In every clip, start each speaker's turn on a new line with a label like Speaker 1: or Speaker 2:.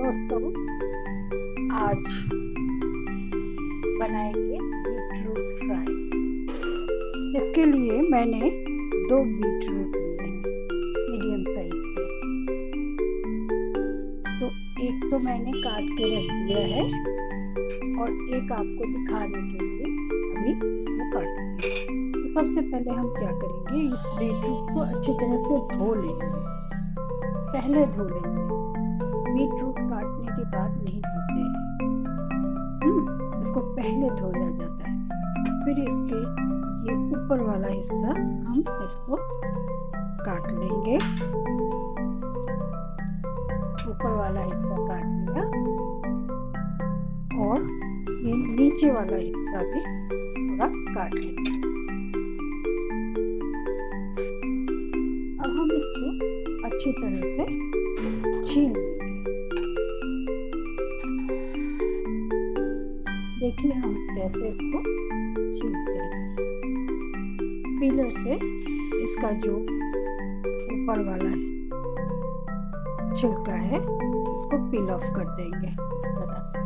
Speaker 1: दोस्तों, आज बनाएंगे बीटरूट फ्राई। इसके लिए मैंने 2 बीटरूट लिए हैं मीडियम साइज के। तो एक तो मैंने काट के रख दिया है और एक आपको दिखाने के लिए अभी इसको काटूंगी। तो सबसे पहले हम क्या करेंगे, इस बीटरूट को अच्छी तरह से धो लेंगे। पहले धो लेंगे, बीटरूट काटने के बाद नहीं धोते हैं। इसको पहले धोया जाता है, फिर इसके ये ऊपर वाला हिस्सा हम इसको काट लेंगे। ऊपर वाला हिस्सा काट लिया और ये नीचे वाला हिस्सा भी थोड़ा काट लेंगे। अब हम इसको अच्छी तरह से छील लेंगे। देखिए हम कैसे इसको छीलते हैं। पीलर से इसका जो ऊपर वाला छिलका है इसको पील ऑफ कर देंगे इस तरह से।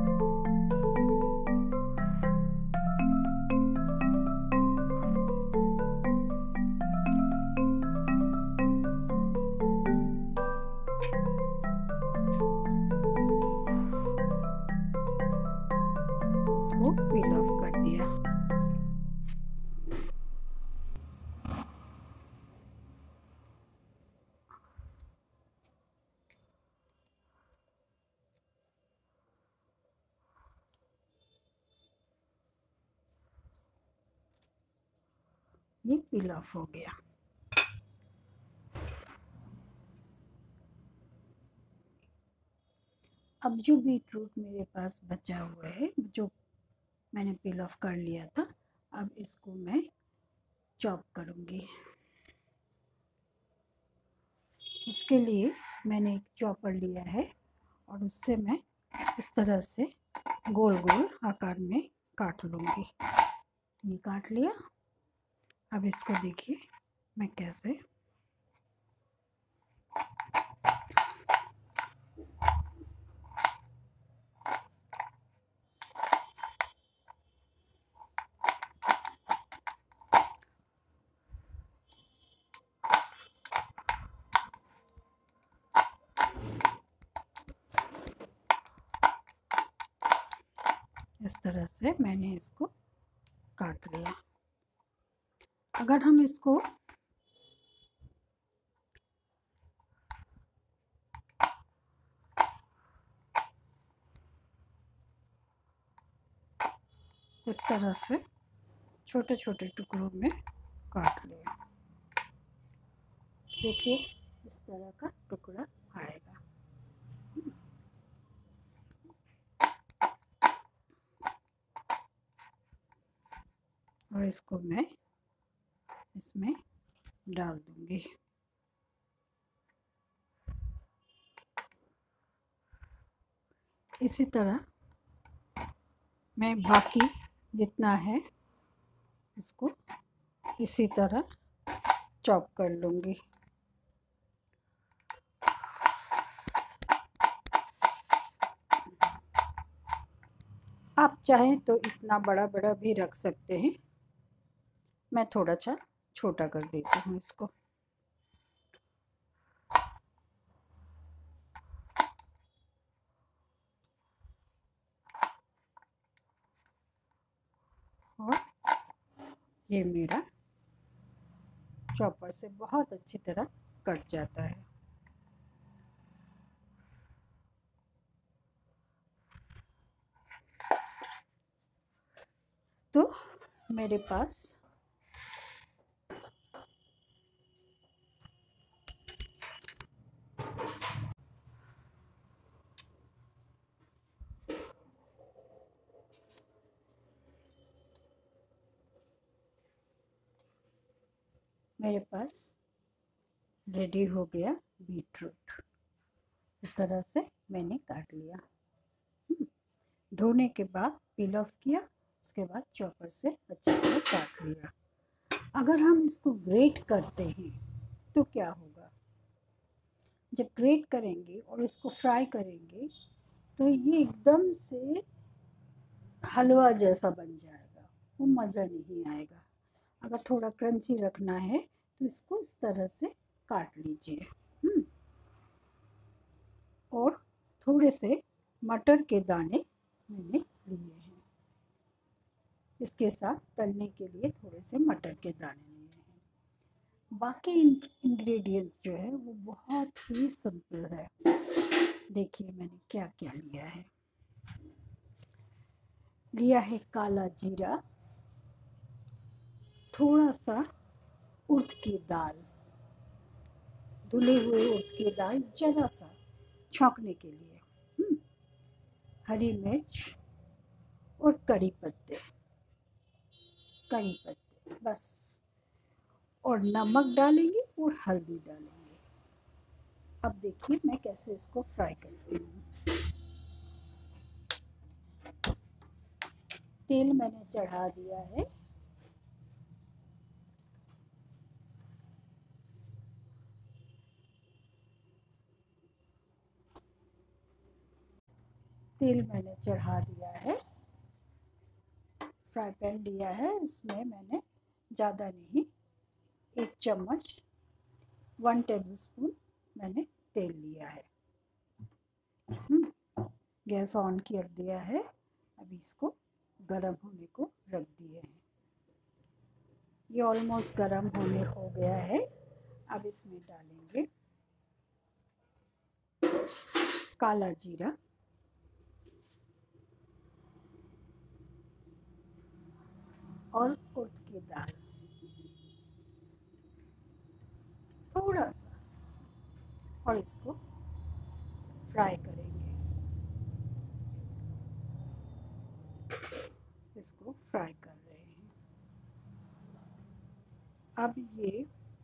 Speaker 1: इसको पील ऑफ कर दिया। ये पील ऑफ हो गया। अब जो बीटरूट मेरे पास बचा हुआ है, जो मैंने पील ऑफ कर लिया था, अब इसको मैं चॉप करूँगी। इसके लिए मैंने एक चॉपर लिया है और उससे मैं इस तरह से गोल गोल आकार में काट लूँगी। ये काट लिया। अब इसको देखिए मैं कैसे इस तरह से मैंने इसको काट लिया। अगर हम इसको इस तरह से छोटे छोटे टुकड़ों में काट लिया, देखिए इस तरह का टुकड़ा आएगा। और इसको मैं इसमें डाल दूंगी। इसी तरह मैं बाकी जितना है इसको इसी तरह चॉप कर लूँगी। आप चाहें तो इतना बड़ा बड़ा भी रख सकते हैं। मैं थोड़ा सा छोटा कर देती हूँ इसको। और ये मेरा चॉपर से बहुत अच्छी तरह कट जाता है। तो मेरे पास रेडी हो गया बीटरूट। इस तरह से मैंने काट लिया। धोने के बाद पील ऑफ किया, उसके बाद चॉपर से अच्छी तरह काट लिया। अगर हम इसको ग्रेट करते हैं तो क्या होगा, जब ग्रेट करेंगे और इसको फ्राई करेंगे तो ये एकदम से हलवा जैसा बन जाएगा, वो मज़ा नहीं आएगा। अगर थोड़ा क्रंची रखना है तो इसको इस तरह से काट लीजिए। और थोड़े से मटर के दाने मैंने लिए हैं, इसके साथ तलने के लिए थोड़े से मटर के दाने लिए हैं। बाकी इंग्रेडिएंट्स जो है वो बहुत ही सिंपल है। देखिए मैंने क्या क्या लिया है। लिया है काला जीरा, थोड़ा सा उड़द की दाल, धुले हुए उड़द की दाल जरा सा छौंकने के लिए, हरी मिर्च और कड़ी पत्ते बस, और नमक डालेंगे और हल्दी डालेंगे। अब देखिए मैं कैसे इसको फ्राई करती हूँ। तेल मैंने चढ़ा दिया है। तेल मैंने चढ़ा दिया है। फ्राई पैन लिया है, इसमें मैंने ज़्यादा नहीं, 1 चम्मच 1 टेबलस्पून मैंने तेल लिया है। गैस ऑन कर दिया है। अब इसको गरम होने को रख दिए हैं। ये ऑलमोस्ट गरम होने हो गया है। अब इसमें डालेंगे काला जीरा, और उड़द की दाल थोड़ा सा, और इसको फ्राई करेंगे। इसको फ्राई कर रहे हैं। अब ये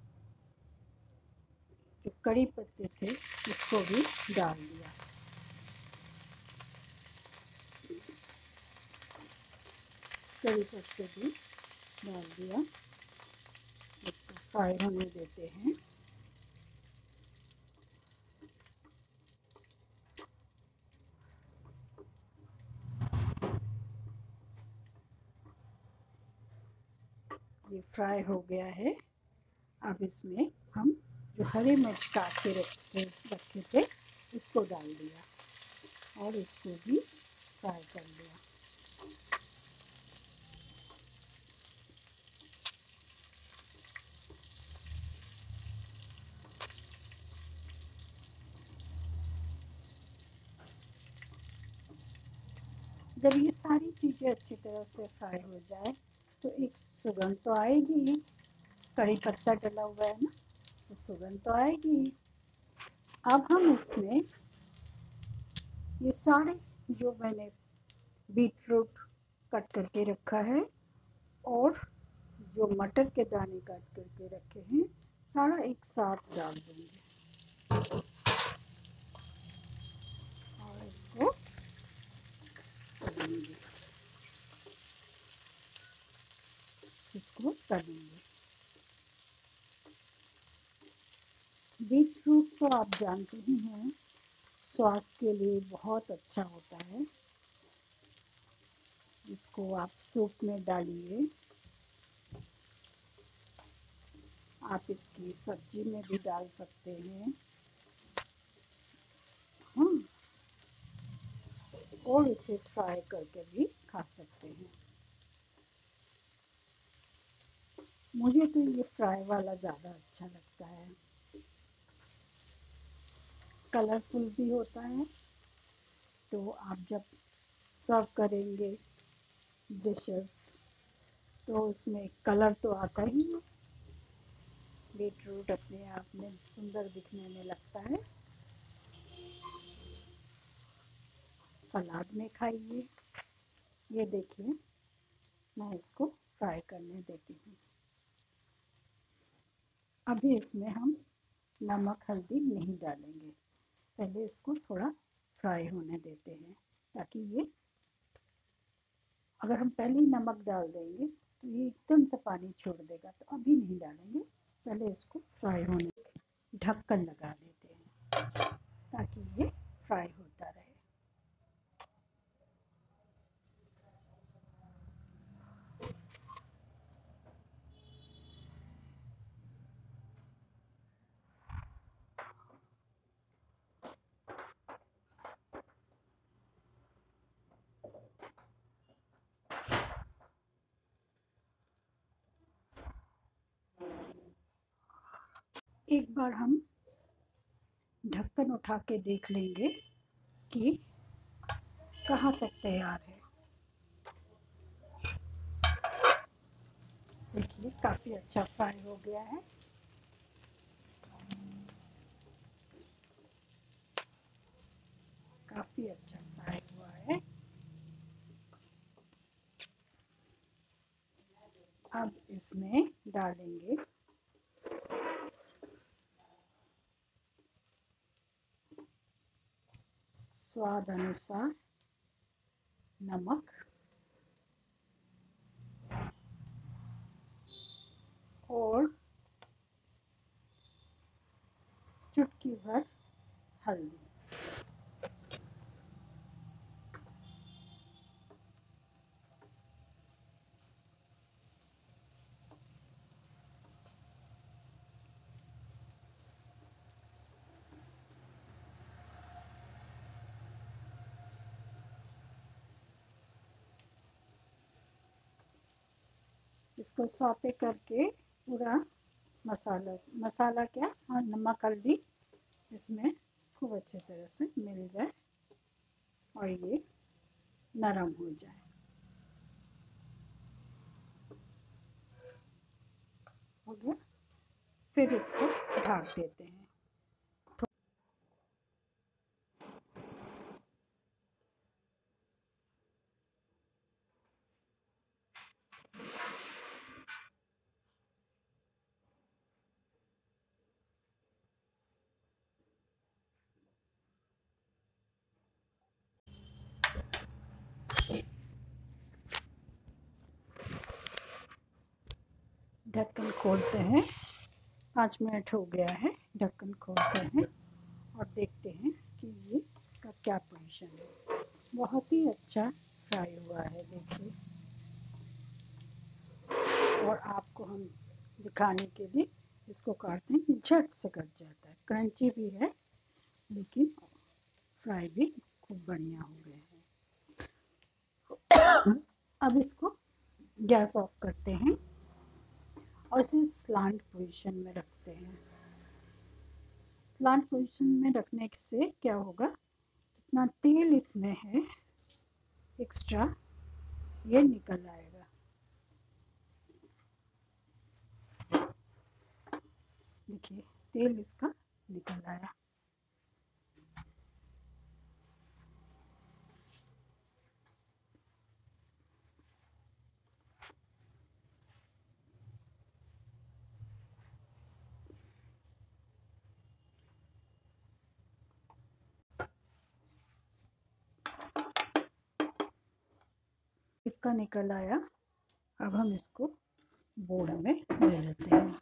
Speaker 1: जो कड़ी पत्ते थे इसको भी डाल दिया। कड़ी पत्ते भी डाल दिया। इसको फ्राई होने देते हैं। ये फ्राई हो गया है। अब इसमें हम जो हरी मिर्च काट के रखे थे उसको डाल दिया और इसको भी फ्राई कर लिया। जब ये सारी चीज़ें अच्छी तरह से फ्राई हो जाए तो एक सुगंध तो आएगी। कड़ी पत्ता डला हुआ है ना, तो सुगंध तो आएगी। अब हम इसमें ये सारे जो मैंने बीट रूट कट करके रखा है और जो मटर के दाने कट करके रखे हैं सारा एक साथ डाल देंगे और इसको तलेंगे। बीट रूट तो आप जानते ही हैं, स्वास्थ्य के लिए बहुत अच्छा होता है। इसको आप सूप में डालिए, आप इसकी सब्जी में भी डाल सकते हैं। और इसे फ्राई करके भी खा सकते हैं। मुझे तो ये फ्राई वाला ज़्यादा अच्छा लगता है, कलरफुल भी होता है। तो आप जब सर्व करेंगे डिशेस तो उसमें कलर तो आता ही है। बीट रूट अपने आप में सुंदर दिखने में लगता है। सलाद में खाइए। ये देखिए मैं इसको फ्राई करने देती हूँ। अभी इसमें हम नमक हल्दी नहीं डालेंगे, पहले इसको थोड़ा फ्राई होने देते हैं ताकि ये, अगर हम पहले ही नमक डाल देंगे तो ये एकदम से पानी छोड़ देगा, तो अभी नहीं डालेंगे, पहले इसको फ्राई होने ढक्कन लगा देते हैं। ताकि ये फ्राई होता रहे। एक बार हम ढक्कन उठा के देख लेंगे कि कहाँ तक तैयार है। देखिए काफ़ी अच्छा फ्राई हो गया है। काफ़ी अच्छा फ्राई हुआ है। अब इसमें डालेंगे स्वाद अनुसार नमक और चुटकी भर हल्दी। इसको सौते करके पूरा मसाला क्या, हाँ, नमक हल्दी इसमें खूब अच्छी तरह से मिल जाए और ये नरम हो जाए। हो गया। फिर इसको ढक देते हैं। ढक्कन खोलते हैं। 5 मिनट हो गया है। ढक्कन खोलते हैं और देखते हैं कि ये इसका क्या पोजीशन है। बहुत ही अच्छा फ्राई हुआ है, देखिए। और आपको हम दिखाने के लिए इसको काटते हैं, झट से कट जाता है। क्रंची भी है लेकिन फ्राई भी खूब बढ़िया हो गए हैं। अब इसको गैस ऑफ करते हैं और इसे स्लांट पोजीशन में रखते हैं। स्लांट पोजीशन में रखने से क्या होगा, जितना तेल इसमें है एक्स्ट्रा ये निकल आएगा। देखिए तेल इसका निकल आया। इसका निकल आया। अब हम इसको बोल में ले लेते हैं।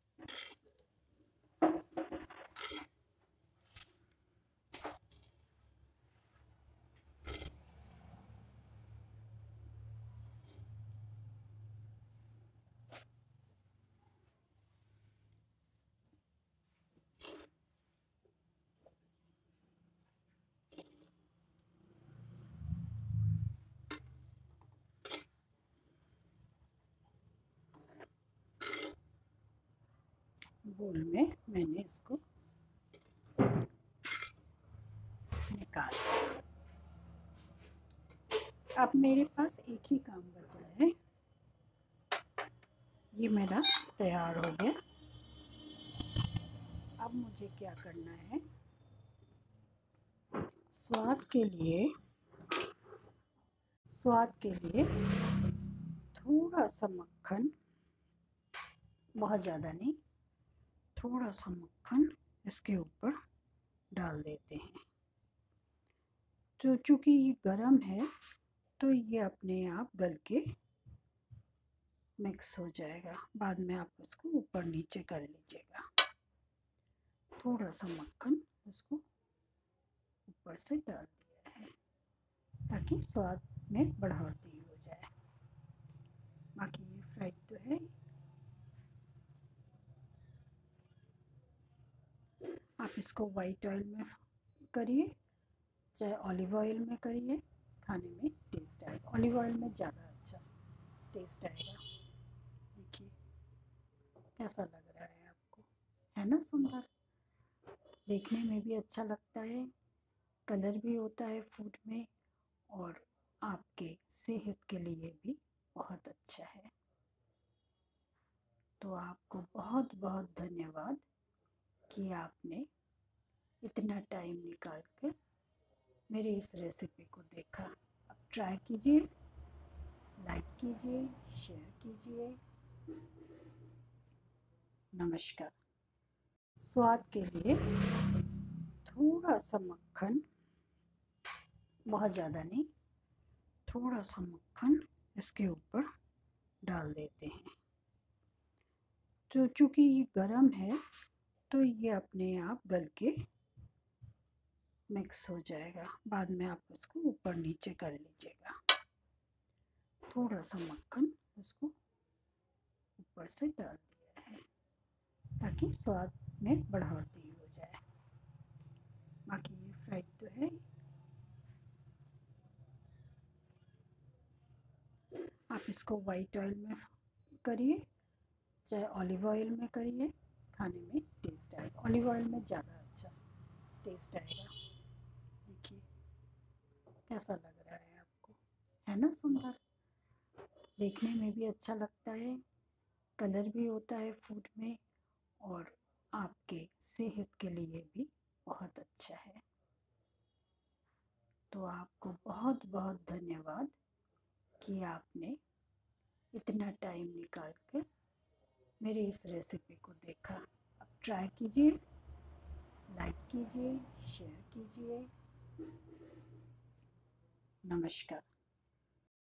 Speaker 1: बोल में मैंने इसको निकाल लिया। अब मेरे पास एक ही काम बचा है। ये मेरा तैयार हो गया। अब मुझे क्या करना है, स्वाद के लिए थोड़ा सा मक्खन, बहुत ज़्यादा नहीं, थोड़ा सा मक्खन इसके ऊपर डाल देते हैं। तो चूँकि ये गरम है तो ये अपने आप गल के मिक्स हो जाएगा। बाद में आप उसको ऊपर नीचे कर लीजिएगा। थोड़ा सा मक्खन उसको ऊपर से डाल दिया है ताकि स्वाद में बढ़ोतरी हो जाए। बाकी ये फ्राइड तो है। आप इसको वाइट ऑयल में करिए चाहे ऑलिव ऑयल में करिए, खाने में टेस्ट आएगा। ऑलिव ऑयल में ज़्यादा अच्छा टेस्ट आएगा। देखिए कैसा लग रहा है आपको, है ना सुंदर, देखने में भी अच्छा लगता है, कलर भी होता है फूड में और आपके सेहत के लिए भी बहुत अच्छा है। तो आपको बहुत बहुत धन्यवाद कि आपने इतना टाइम निकाल कर मेरी इस रेसिपी को देखा। अब ट्राई कीजिए, लाइक कीजिए, शेयर कीजिए। नमस्कार। स्वाद के लिए थोड़ा सा मक्खन, बहुत ज़्यादा नहीं, थोड़ा सा मक्खन इसके ऊपर डाल देते हैं। तो चूँकि ये गरम है तो ये अपने आप गल के मिक्स हो जाएगा। बाद में आप उसको ऊपर नीचे कर लीजिएगा। थोड़ा सा मक्खन उसको ऊपर से डाल दिया है ताकि स्वाद में बढ़ोतरी हो जाए। बाकी ये फ्राइड तो है। आप इसको वाइट ऑयल में करिए चाहे ऑलिव ऑयल में करिए, खाने में टेस्ट आएगा। ऑलिव ऑयल में ज़्यादा अच्छा टेस्ट आएगा। देखिए कैसा लग रहा है आपको, है ना सुंदर, देखने में भी अच्छा लगता है, कलर भी होता है फूड में और आपके सेहत के लिए भी बहुत अच्छा है। तो आपको बहुत बहुत धन्यवाद कि आपने इतना टाइम निकाल कर मेरी इस रेसिपी को देखा। अब ट्राई कीजिए, लाइक कीजिए, शेयर कीजिए। नमस्कार।